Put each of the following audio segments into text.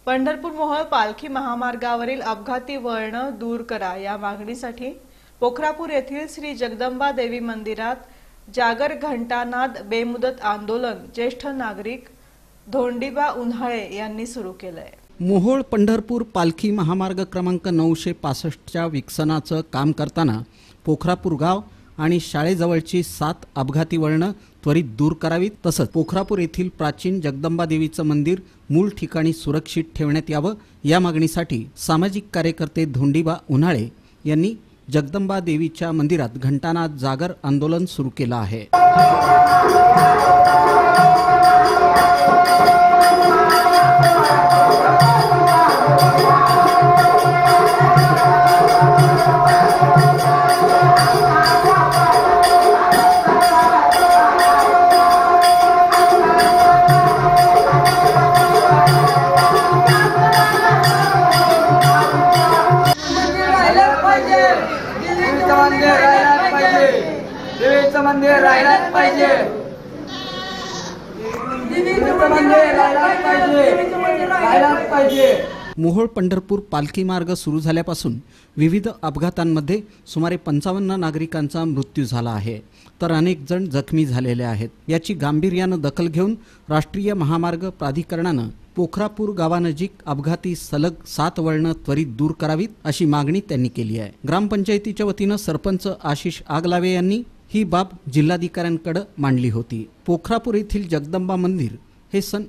पंढरपूर मोहोळ पालखी महामार्गावरील अपघाती वळण दूर करा या मागणीसाठी पोखरापूर येथील श्री जगदंबा देवी मंदिरात जागर घंटानाद बेमुदत आंदोलन ज्येष्ठ नागरिक धोंडीबा उन्हाळे यांनी सुरू केलंय। मोहोळ पंढरपूर पालखी महामार्ग क्रमांक 965च्या विकसनाचं काम करताना पोखरापूर गाव आणि शाळेजवळची 7 अपघाती वळणं त्वरित दूर करावीत, तसंच पोखरापूर येथील प्राचीन जगदंबा देवीचं मंदिर मूळ ठिकाणी सुरक्षित ठेवण्यात यावं या मागणीसाठी सामाजिक कार्यकर्ते धोंडीबा उन्हाळे यांनी जगदंबा देवीच्या मंदिरात घंटानाद जागर आंदोलन सुरू केलं आहे। मंदिर राहिलाच पाहिजे, राहिलाच पाहिजे। मोहोळ पंढरपूर पालखी मार्ग सुरू झाल्यापासून विविध अपघातांमध्ये सुमारे 55 नागरिकांचा मृत्यू झाला आहे, तर अनेक जण जखमी झालेले आहेत। याची गांभीर्यानं दखल घेऊन राष्ट्रीय महामार्ग प्राधिकरणानं पोखरापूर गावानजीक अपघाती सलग 7 वळणं त्वरित दूर करावीत अशी मागणी त्यांनी केली आहे। ग्रामपंचायतीच्या वतीनं सरपंच आशिष आगलावे यांनी ही बाब जिल्हाधिकाऱ्यांकडे मांडली होती। पोखरापूर येथील जगदंबा मंदिर हे सन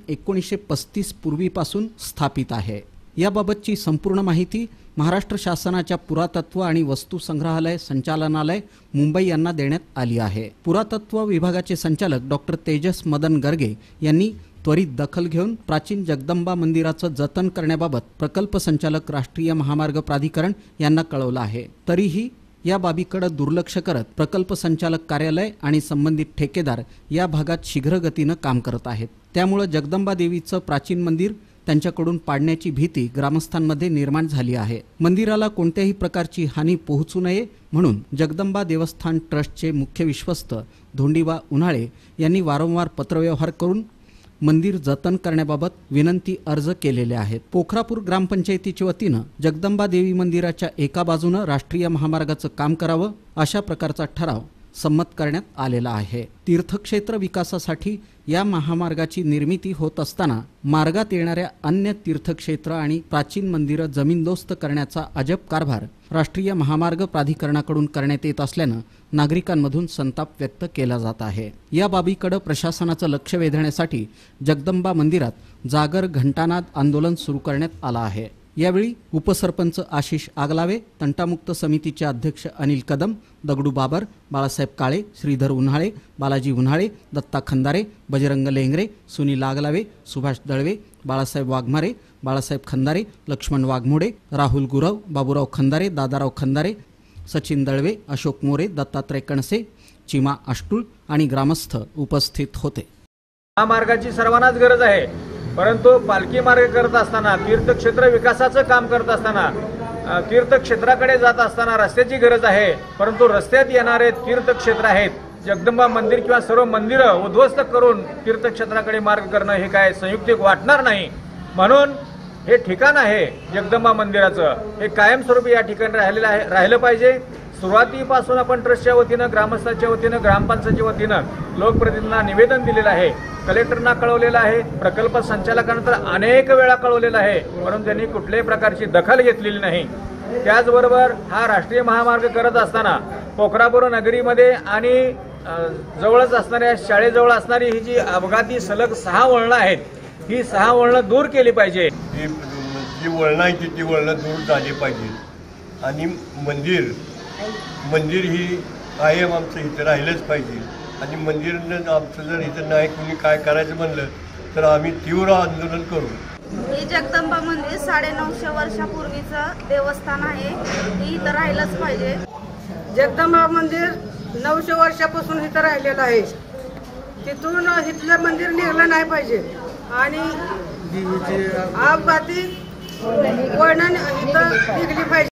1935 पूर्वीपासून स्थापित आहे। याबाबतची संपूर्ण माहिती महाराष्ट्र शासनाच्या पुरातत्व आणि वस्तू संग्रहालय संचालनालय मुंबई यांना देण्यात आली आहे। पुरातत्व विभागाचे संचालक डॉक्टर तेजस मदन गर्गे यांनी त्वरित दखल घेऊन प्राचीन जगदंबा मंदिराचं जतन करण्याबाबत प्रकल्प संचालक राष्ट्रीय महामार्ग प्राधिकरण यांना कळवलं आहे। तरीही या बाबीकडे दुर्लक्ष करत प्रकल्प संचालक कार्यालय आणि संबंधित ठेकेदार या भागात शीघ्रगतीनं काम करत आहेत। त्यामुळे जगदंबा देवीचं प्राचीन मंदिर त्यांच्याकडून पाडण्याची भीती ग्रामस्थांमध्ये निर्माण झाली आहे। मंदिराला कोणत्याही प्रकारची हानी पोहोचू नये म्हणून जगदंबा देवस्थान ट्रस्टचे मुख्य विश्वस्त धोंडीबा उन्हाळे यांनी वारंवार पत्रव्यवहार करून मंदिर जतन करण्याबाबत विनंती अर्ज केलेले आहेत। पोखरापूर ग्रामपंचायतीच्या वतीनं जगदंबा देवी मंदिराच्या एका बाजूनं राष्ट्रीय महामार्गाचं काम करावं अशा प्रकारचा ठराव संमत करण्यात आलेला आहे। तीर्थक्षेत्र विकासासाठी या महामार्गाची निर्मिती होत असताना मार्गात येणाऱ्या अन्य तीर्थक्षेत्र आणि प्राचीन मंदिरं जमीनदोस्त करण्याचा अजब कारभार राष्ट्रीय महामार्ग प्राधिकरणाकडून करण्यात येत असल्यानं नागरिकांमधून संताप व्यक्त केला जात आहे। या बाबीकडे प्रशासनाचं लक्ष वेधण्यासाठी जगदंबा मंदिरात जागर घंटानाद आंदोलन सुरू करण्यात आलं आहे। यावेळी उपसरपंच आशिष आगलावे, तंटामुक्त समितीचे अध्यक्ष अनिल कदम, दगडू बाबर, बाळासाहेब काळे, श्रीधर उन्हाळे, बालाजी उन्हाळे, दत्ता खंदारे, बजरंग लेंगरे, सुनील आगलावे, सुभाष दळवे, बाळासाहेब वाघमारे, बाळासाहेब खंदारे, लक्ष्मण वाघमोडे, राहुल गुरव, बाबूराव खंदारे, दादाराव खंदारे, सचिन दळवे, अशोक मोरे, दत्तात्रय कणसे, चिमा अष्टुल आणि ग्रामस्थ उपस्थित होते। महामार्गाची सर्वांनाच गरज आहे, परंतु पालखी मार्ग करत असताना तीर्थक्षेत्र विकासाचं काम करत असताना तीर्थक्षेत्राकडे जात असताना रस्त्याची गरज आहे, परंतु रस्त्यात येणारे तीर्थक्षेत्र आहेत जगदंबा मंदिर किंवा सर्व मंदिरं उद्ध्वस्त करून तीर्थक्षेत्राकडे मार्ग करणं हे काय संयुक्तिक वाटणार नाही। म्हणून हे ठिकाण आहे जगदंबा मंदिराचं, हे कायमस्वरूपी या ठिकाणी राहिलं पाहिजे। सुरुवातीपासून आपण ट्रस्टच्या वतीनं, ग्रामस्थांच्या वतीनं, ग्रामपंचायतीच्या वतीनं लोकप्रतिनिधींना निवेदन दिलेलं आहे, कलेक्टरना कळवलेलं आहे, प्रकल्प संचालकांना तर अनेक वेळा कळवलेलं आहे, परंतु त्यांनी कुठल्याही प्रकारची दखल घेतलेली नाही। त्याचबरोबर हा राष्ट्रीय महामार्ग करत असताना पोखरापूर नगरीमध्ये आणि जवळच असणाऱ्या शाळेजवळ असणारी ही जी अपघाती सलग 6 वळणं आहेत, ही 6 वळणं दूर केली पाहिजे। जी वळणं आहेत ती वळणं दूर झाली पाहिजे आणि मंदिर ही कायम आमचं इथं राहिलंच पाहिजे आणि मंदिर आमचं जर इथं नाही कोणी काय करायचं म्हणलं तर आम्ही तीव्र आंदोलन करू। हे जगदंबा मंदिर 950 वर्षापूर्वीचं देवस्थान आहे, हे इथं राहिलंच पाहिजे। जगदंबा मंदिर 900 वर्षापासून इथं राहिलेलं आहे, तिथून इथलं मंदिर निघलं नाही पाहिजे आणि अपघाती वर्णन इथं निघली पाहिजे।